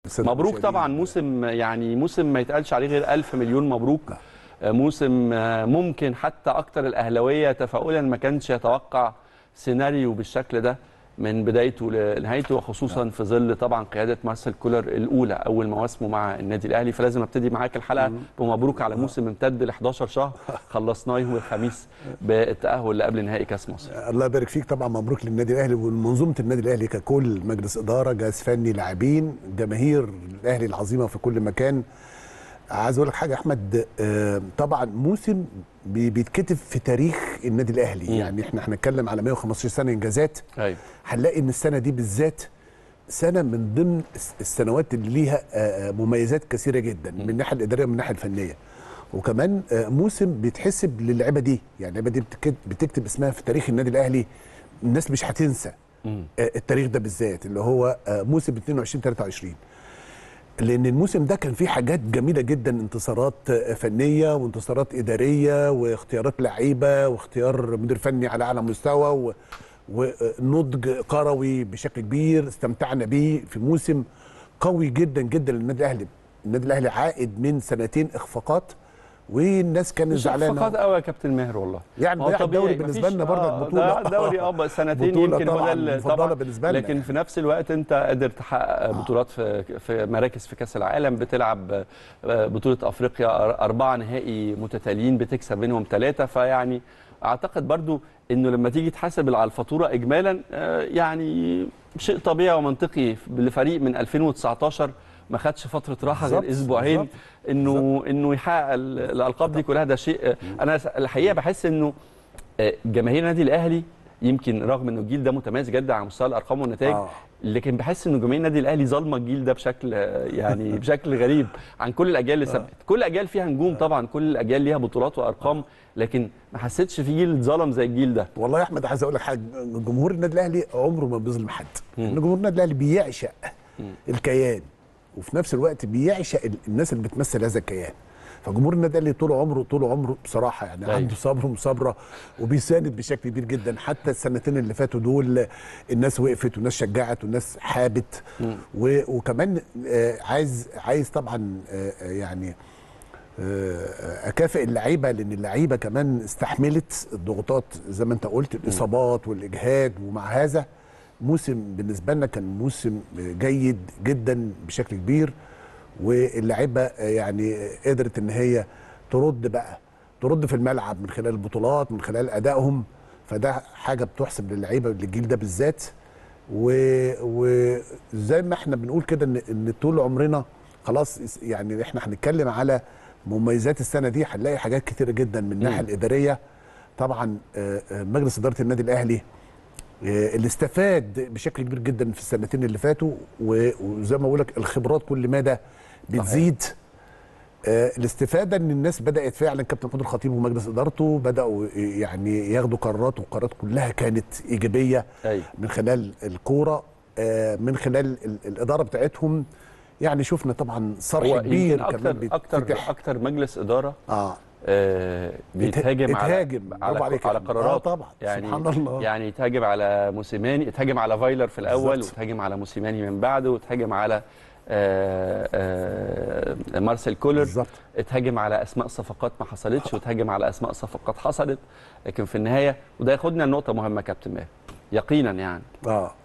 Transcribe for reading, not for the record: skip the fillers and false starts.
مبروك طبعا، موسم يعني موسم ما يتقالش عليه غير 1000 مليون مبروك. موسم ممكن حتى اكتر الاهلاويه تفاؤلا ما كانش يتوقع سيناريو بالشكل ده من بدايته لنهايته، وخصوصا في ظل طبعا قياده مارسيل كولر الاولى اول مواسمه مع النادي الاهلي. فلازم ابتدي معاك الحلقه بمبروك على موسم امتد ل 11 شهر خلصناه يوم الخميس بالتاهل لقبل نهائي كاس مصر. الله يبارك فيك. طبعا مبروك للنادي الاهلي ومنظومه النادي الاهلي ككل، مجلس اداره، جهاز فني، لاعبين، جماهير الاهلي العظيمه في كل مكان. عايز اقول لك حاجه يا احمد، طبعا موسم بيتكتب في تاريخ النادي الاهلي. يعني احنا هنتكلم على 115 سنه انجازات. ايوه، هنلاقي ان السنه دي بالذات سنه من ضمن السنوات اللي ليها مميزات كثيره جدا من الناحيه الاداريه ومن الناحيه الفنيه. وكمان موسم بيتحسب للعيبه دي، يعني اللعيبه دي بتكتب اسمها في تاريخ النادي الاهلي. الناس مش هتنسى التاريخ ده بالذات، اللي هو موسم 22-23، لان الموسم ده كان فيه حاجات جميله جدا، انتصارات فنيه وانتصارات اداريه واختيارات لعيبه واختيار مدير فني على اعلى مستوى ونضج كروي بشكل كبير استمتعنا بيه في موسم قوي جدا جدا للنادي الاهلي. النادي الاهلي عائد من سنتين اخفاقات، والناس كانت زعلانه. مش اخفاقات قوي يا كابتن ماهر والله، يعني ضياع الدوري بالنسبه لنا برضك بطوله. دوري سنتين يمكن هو ده طبعا بالنسبه لنا، لكن في نفس الوقت انت قادر تحقق بطولات في مراكز في كاس العالم، بتلعب بطوله افريقيا 4 نهائي متتاليين بتكسب منهم 3. فيعني اعتقد برضو انه لما تيجي تحاسب على الفاتوره اجمالا يعني شيء طبيعي ومنطقي لفريق من 2019 ما خدش فتره راحه غير اسبوعين انه يحقق الالقاب دي كلها. ده شيء انا الحقيقه بحس انه جماهير النادي الاهلي يمكن رغم انه الجيل ده متميز جدا على مستوى الارقام والنتائج، لكن بحس انه جماهير النادي الاهلي ظالمه الجيل ده بشكل يعني بشكل غريب عن كل الاجيال اللي سبقت. كل الاجيال فيها نجوم طبعا، كل الاجيال ليها بطولات وارقام، لكن ما حسيتش في جيل اتظلم زي الجيل ده. والله يا احمد عايز اقول لك حاجه، جمهور النادي الاهلي عمره ما بيظلم حد. جمهور النادي الاهلي بيعشق الكيان، وفي نفس الوقت بيعشق الناس اللي بتمثل هذا الكيان. فجمهور النادي الاهلي طول عمره بصراحه يعني عنده صبر ومصابره وبيساند بشكل كبير جدا. حتى السنتين اللي فاتوا دول الناس وقفت والناس شجعت والناس حابت. وكمان عايز طبعا يعني اكافئ اللعيبه، لان اللعيبه كمان استحملت الضغوطات زي ما انت قلت، الاصابات والاجهاد. ومع هذا موسم بالنسبه لنا كان موسم جيد جدا بشكل كبير، واللعيبه يعني قدرت ان هي ترد في الملعب من خلال البطولات، من خلال ادائهم. فده حاجه بتحسب للعيبه للجيل ده بالذات. وزي ما احنا بنقول كده ان طول عمرنا خلاص، يعني احنا هنتكلم على مميزات السنه دي، هنلاقي حاجات كتيره جدا من الناحيه الاداريه. طبعا مجلس اداره النادي الاهلي اللي استفاد بشكل كبير جدا في السنتين اللي فاتوا، وزي ما بقول لك الخبرات كل مدى بتزيد. الاستفاده ان الناس بدات فعلا، كابتن محمود الخطيب ومجلس ادارته بداوا يعني ياخدوا قرارات، والقرارات كلها كانت ايجابيه. من خلال الكوره، من خلال الاداره بتاعتهم. يعني شفنا طبعا صرح كبير كمان اكتر مجلس اداره بيتهاجم على قرارات. طبعا يعني سبحان الله. يعني يتهاجم على موسيماني، يتهاجم على فايلر في الاول، ويتهاجم على موسيماني من بعده، ويتهاجم على مارسيل كولر، اتهاجم على اسماء صفقات ما حصلتش، واتهاجم على اسماء صفقات حصلت. لكن في النهايه، وده ياخدنا لنقطه مهمه كابتن ماهر يقينا يعني